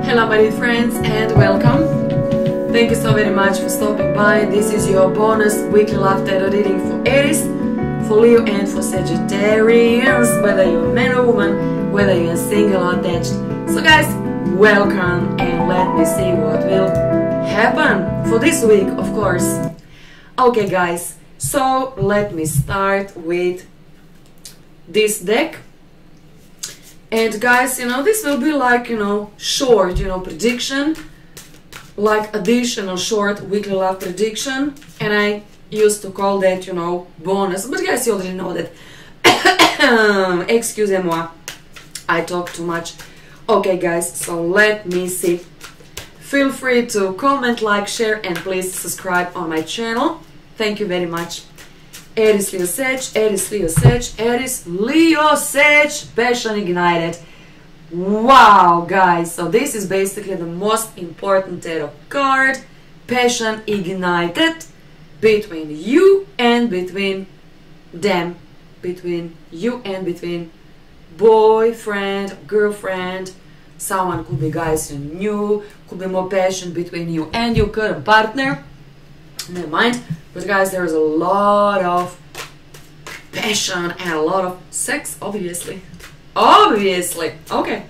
Hello my dear friends and welcome. Thank you so very much for stopping by. This is your bonus weekly love tarot reading for Aries, for Leo and for Sagittarians, whether you're a man or woman, whether you're single or attached. So guys, welcome and let me see what will happen for this week, of course. Okay guys, so let me start with this deck. And guys, this will be like, short, prediction, like additional short weekly love prediction. And I used to call that, bonus. But guys, you already know that. Excusez-moi, I talk too much. Okay guys, so let me see. Feel free to comment, like, share, and please subscribe on my channel. Thank you very much. Aries, Leo, Sag, Aries, Leo, Sag, Aries, Leo, Sag, Passion Ignited. Wow, guys, so this is basically the most important tarot card. Passion Ignited between you and between them. Between you and between boyfriend, girlfriend. Someone could be, guys, new, could be more passion between you and your current partner. Never mind. But guys, there is a lot of passion and a lot of sex, obviously. Obviously. Okay.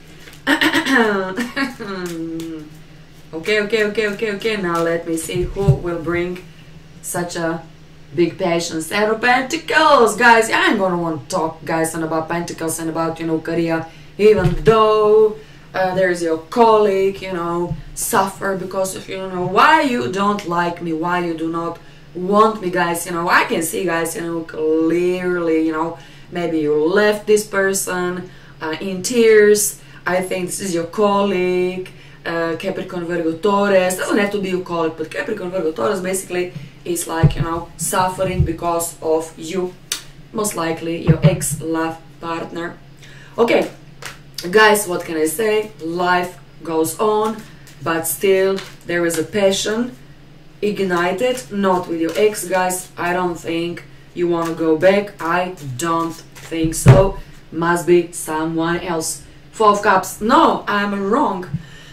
Okay. Now let me see who will bring such a big passion. Seven of Pentacles. Guys, I ain't gonna want to talk, guys, and about Pentacles and about, career. Even though there's your colleague, suffer because of, why you don't like me, why you do not want me, guys. I can see, guys, clearly, maybe you left this person in tears. I think this is your colleague, Capricorn, Virgo, Taurus. Doesn't have to be your colleague, but Capricorn, Virgo, Taurus basically is like, suffering because of you. Most likely your ex-love partner. Okay, guys, what can I say? Life goes on, but still there is a passion ignited, not with your ex, guys. I don't think you want to go back. I don't think so. Must be someone else. Four of Cups. No, I'm wrong.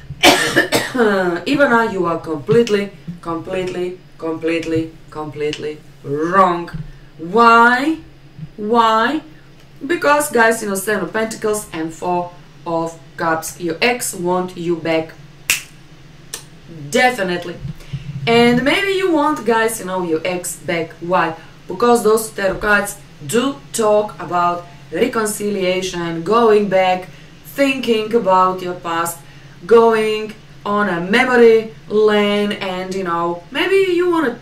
Even now you are completely wrong. Why? Because, guys, Seven of Pentacles and Four of Cups. Your ex want you back. Definitely. And maybe you want, guys, your ex back. Why? Because those tarot cards do talk about reconciliation, going back, thinking about your past, going on a memory lane, and maybe you want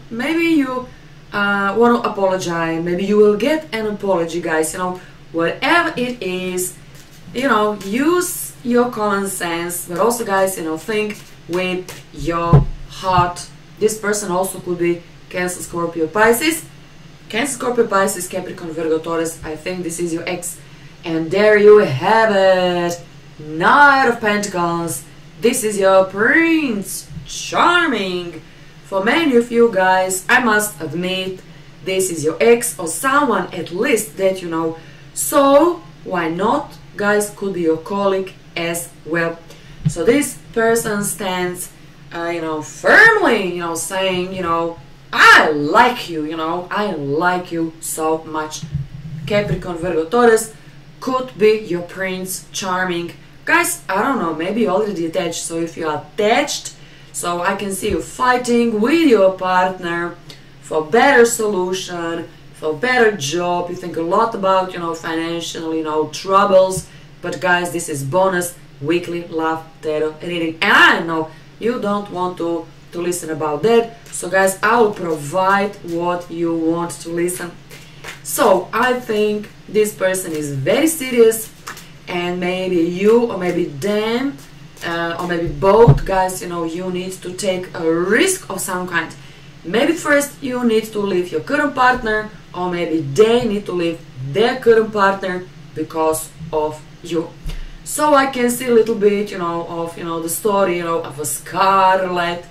to apologize. Maybe you will get an apology, guys. Whatever it is, use your common sense, but also, guys, think with your heart. This person also could be Cancer, Scorpio, Pisces. Cancer, Scorpio, Pisces, Capricorn, Virgo, Taurus. I think this is your ex. And there you have it. Knight of Pentacles. This is your Prince Charming. For many of you guys, I must admit, this is your ex or someone at least that you know. So, why not? Guys, could be your colleague as well. So this person stands firmly, saying, I like you, I like you so much. Capricorn, Virgo, Taurus could be your Prince Charming. Guys, I don't know, maybe you're already attached. So if you are attached, so I can see you fighting with your partner for better solution, for better job. You think a lot about, financial, troubles. But guys, this is bonus weekly love tarot reading. And I know you don't want to listen about that. So guys, I will provide what you want to listen. So I think this person is very serious, and maybe you or maybe them or maybe both, guys, you need to take a risk of some kind. Maybe first you need to leave your current partner, or maybe they need to leave their current partner because of you. So I can see a little bit, of, the story, of a scarlet,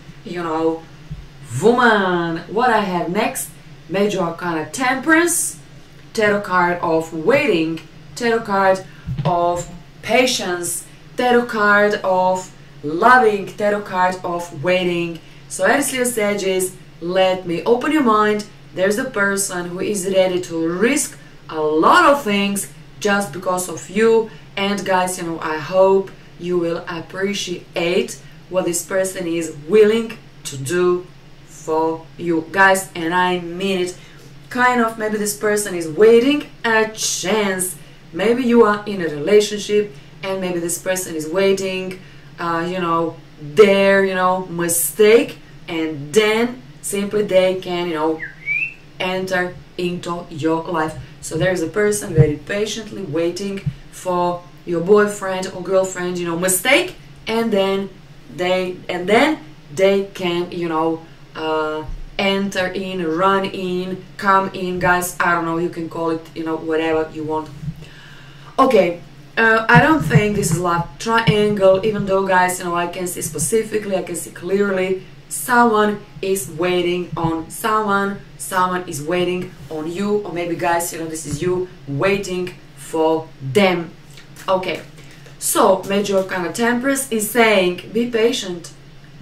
woman. What I have next? Major Arcana Temperance, Tarot card of Waiting, Tarot card of Patience, Tarot card of loving tarot card of waiting. So Aries Leo Sages, let me open your mind. There's a person who is ready to risk a lot of things just because of you. And guys, you know, I hope you will appreciate what this person is willing to do for you, guys, and I mean it. Kind of, maybe this person is waiting a chance. Maybe you are in a relationship and maybe this person is waiting, you know, their, you know, mistake, and then simply they can, you know, enter into your life. So there's a person very patiently waiting for your boyfriend or girlfriend, you know, mistake, and then they can, you know, enter in, run in, come in, guys. I don't know, you can call it, you know, whatever you want. Okay, I don't think this is love triangle, even though, guys, you know, I can see specifically, I can see clearly someone is waiting on someone, someone is waiting on you, or maybe, guys, you know, this is you waiting for them. Okay, so Major Arcana Temperance is saying be patient,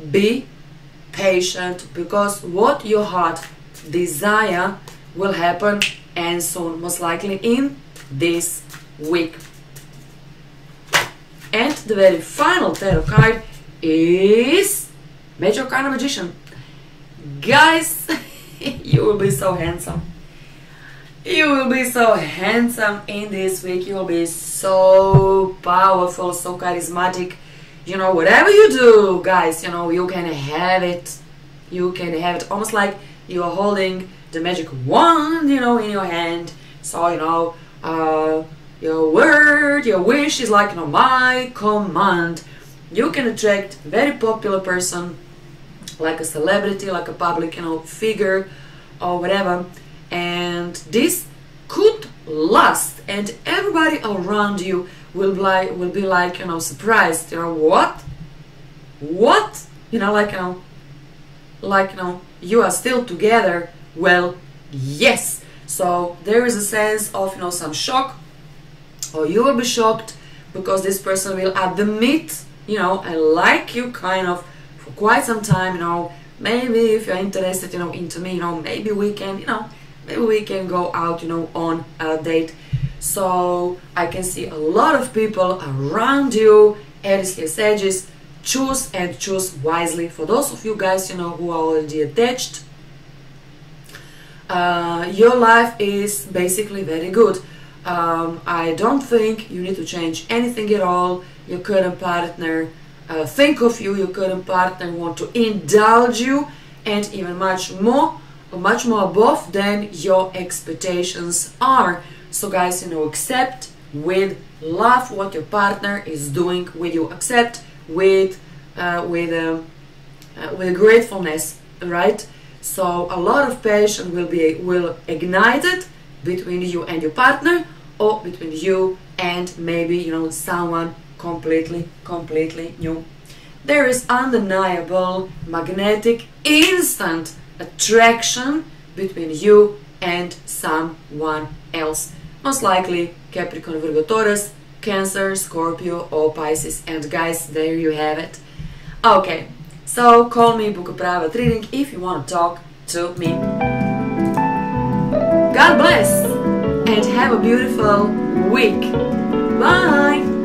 because what your heart desire will happen, and soon, most likely in this week. And the very final tarot card is Major Arcana Magician. Guys, you will be so handsome. You will be so handsome in this week. You will be so powerful, so charismatic. You know, whatever you do, guys, you know, you can have it. You can have it almost like you are holding the magic wand, you know, in your hand. So, you know, your word, your wish is like, you know, my command. You can attract very popular person, like a celebrity, like a public, you know, figure or whatever. And this could last, and everybody around you will be like, you know, surprised, you know, what, you know, like, you know, you are still together. Well, yes. So there is a sense of, you know, some shock, or you will be shocked because this person will admit, you know, I like you kind of for quite some time, you know, maybe if you're interested, you know, into me, you know, maybe we can, you know, maybe we can go out, you know, on a date. So I can see a lot of people around you, Aries Leo Sages. Choose and choose wisely. For those of you guys, you know, who are already attached, your life is basically very good. I don't think you need to change anything at all. Your current partner think of you, your current partner want to indulge you, and even much more above than your expectations are. So guys, you know, accept with love what your partner is doing with you. Accept with gratefulness, right? So a lot of passion will ignite it between you and your partner, or between you and maybe, you know, someone completely new. There is undeniable magnetic instant attraction between you and someone else. Most likely Capricorn, Virgo, Taurus, Cancer, Scorpio or Pisces. And guys, there you have it. Okay, so call me, book a private reading if you want to talk to me. God bless and have a beautiful week. Bye!